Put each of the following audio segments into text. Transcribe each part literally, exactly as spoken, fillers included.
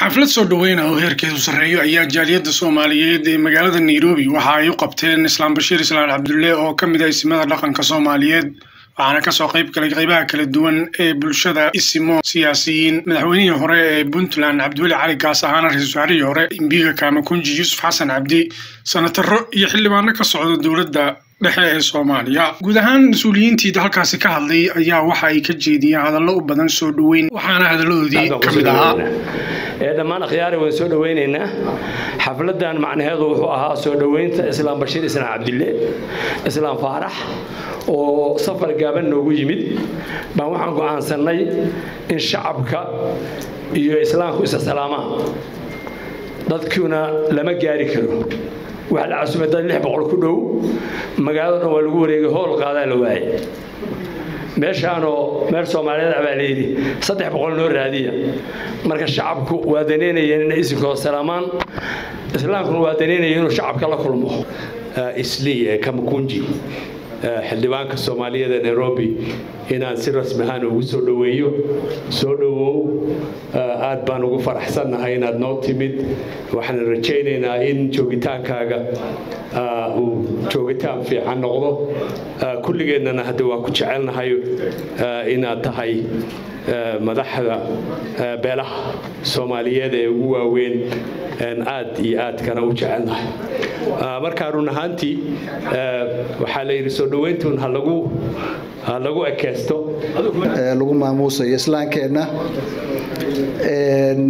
xaflad soo dhaweyn oo heerkeedu sareeyo ayaa jaaliyadda Soomaaliyeed ee magaalada Nairobi waxa ay u qabteen Islaam Bashiir Islaan Cabdulle oo ka mid ah ismada dhaqanka Soomaaliyeed waxaana ka soo qayb galay qaybaha kala duwan ee bulshada isimo siyaasiyiin madaxweynihii hore ee Puntland Cabdulle Cali Gaas ahaan ra'iisul wasaarihii hore Imbiga Kamakunji Yusuf Xasan Cabdi sanataro iyo xildhibaano ka socda dowladda dhexe ee Soomaaliya guud ahaan mas'uuliyiintii halkaasi ka hadlay ayaa waxa ay ka jeediyeen hadallo u badan soo dhaweyn waxaana hadalloodii ka mid ahaa ee dhammaan khiyaari waan soo dhaweynaynaa xafladan macnaheedu wuxuu ahaa soo dhaweynta Islaam Bashiir Islaan Cabdulle Islaam Faarax oo safar gaaban noogu yimid baan waxaan go'aansanay in shacabka iyo islaamku is salaamaan dadkuna lama gaari karo waxa la casuumay dad lix boqol ku dhow magaalada waa lagu wareegay hool qaadaa la waayay meeshaano meel Soomaaliyeed abaaleydi saddex boqol noo raadiya marka shacabku waa daneynayeen in isikoo salaamaan islaamku waa daneynayeen inuu shacabka la kulmo isli Kamakunji xildhibaanka Soomaaliyeed ee Nairobi inaan si rasmi ah ugu soo dhaweeyo soo dhawow aad baan ugu faraxsanahay inaad noo timid waxaan rajaynaynaa in joogitaankaaga uu joogitaan fiican noqdo kulligeennana hadda waa ku jecelnahay inaad tahay madaxda beelaha Soomaaliyeed ee ugu waaweyn aad iyo aad kana u jecelnahay marka run ahaantii waxa la yiri soo dhaweyntu ha lagu ha lagu ekeysto lagu maamuusayo islaamkeena een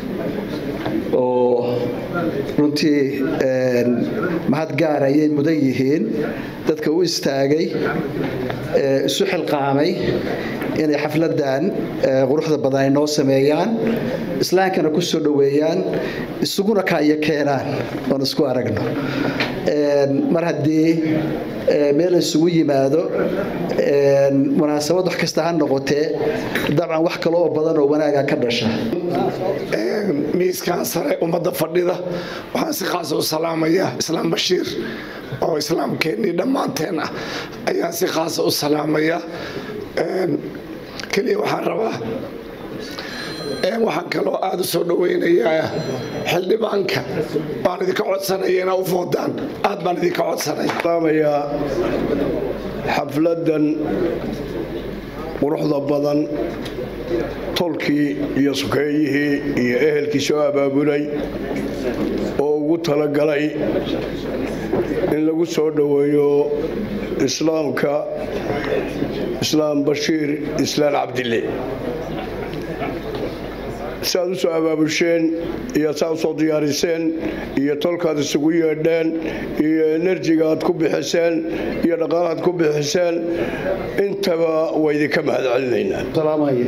oo runtii een mahad gaar ah ay mudan yihiin dadka u istaagay ee isu xilqaamay inay xafladan quruxda badan ay noo sameeyaan islaamkana ku soo dhaweeyaan isuguna ka iyo keenaan oo isku aragno een mar hadii meel isugu yimaado een munaasabad wax kasta ha noqotee dabcan wax kale oo badan oo wanaaga ka dhasha een miiskan sare umada fadhida waxaan si khaas ah u salaamayaa Islaam Bashiir oo islaamkeeni dhamaanteen ah ayaa si khaas ah u salaamayaa een kaliya waxaan rabaa ee waxaan kaloo aad u soo dhaweynayaa xildhibaanka baan idinka codsanayaa inaad u foodaan aad baan idinka codsanayaa salaamayaa xafladan quruxda badan tolkii iyo sukeeyihii iyo ehelkii soo abaabulay oo ugu talagalay in lagu soo dhaweeyo islaamka Islaam Bashiir Islaan Cabdulle saad u soo abaabulsheen iyo saad soo diyaariseen iyo tolkaad isugu yeedheen iyo enerjiga aad ku bixiseen iyo dhaqaalaad ku bixiseen intaba way idinka mahadcelinaynaa salaamaya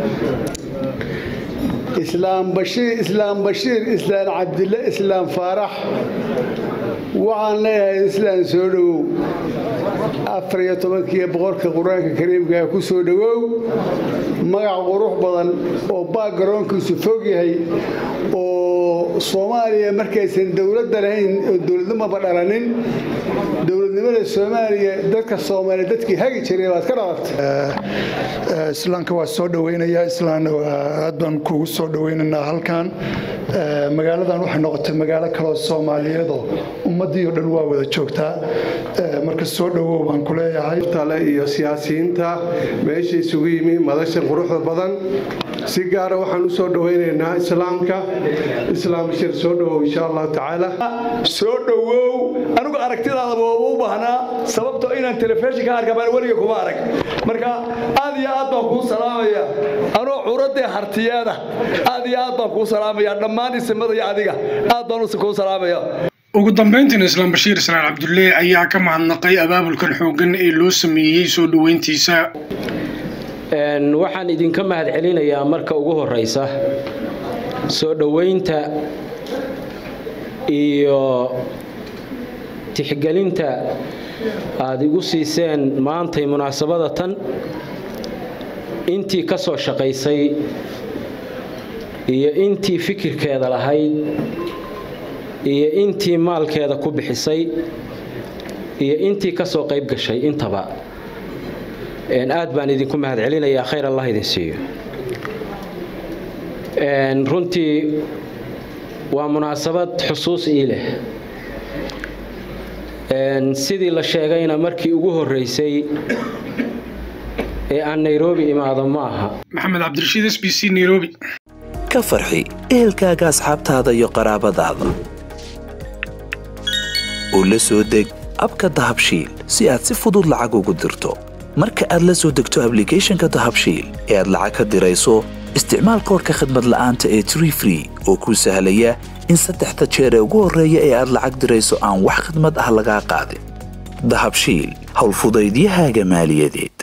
Islaam Bashiir Islaam Bashiir Islaan Cabdulle Islaam Faarax waxaan leeyahay Islaan soo dhawow afar iyo tobankii boqorka Quraanka Kariimka ku soo dhawow magac qurux badan oo backgroundkiisu fog yahay oo Soomaaliya markaysan dawladda lahayn oo dawladnimo ba dhalanin dawladnimada Soomaaliya dadka Soomaaliyeed dadkii hagi jiray baad ka dhawaatay islaamka waa soo dhaweynayaa islaamna aad baan kugu soo dhaweynaynaa halkan magaaladan waxay noqotay magaalo kale oo Soomaaliyeed oo ummadii oo dhan waa wada joogtaa marka soo dhawow baan ku leeyahay tale iyo siyaasiyiinta meesha isugu yimi madasha quruxda badan si gaar ah waxaan u soo dhaweynaynaa islaamka Islaam Bashiir soo dhawow insha Allah taala soo dhawow anigu aragtidaada waa u baahnaa sababtoo inaan telefishinka arkaan waliga kuma arag marka aad iyo aad baan ku salaamaya anoo curadde hartiyada aad iyo aad baan ku salaamaya dhammaan ismada iyo adiga aad baan ku salaamaya ugu dambeyntii Islaam Bashiir Islaan Cabdulle ayaa ka mahadnaqay abaabulkan xoogan ee loo sameeyay soo dhaweyntiisa een waxaan idinka mahadcelinayaa marka ugu horeysa soo dhaweynta iyo tixgelinta aad igu siiseen maanta munaasabada tan intii ka soo shaqeysay iyo intii fikirkeeda lahayd iyo intii maalkeeda ku bixisay iyo intii ka soo qayb gashay intaba een aad baan idinku mahadcelinayaa khayr Allah idin siiyo runtii waa munaasabad xusuus ii leh sidii la sheegayna markii ugu horeysay ee aan Nairobi imaado maaha maxamed cabdirashiid S B C Nairobi ka farxi ehelkaaga asxaabtaada iyo qaraabadaada oo la soo deg abka dahabshiil si aad si fudud lacag ugu dirto marka aad la soo degto applicationka dahabshiil ee aad lacag ka dirayso isticmaal koodka khidmad la'aanta ee Tree Free oo kuu sahlaya in saddexda jeer ee ugu horeeya ee aad lacag dirayso aan wax khidmad ah laga qaadin dahabshiil hawl fudaydiyahaaga maaliyadeed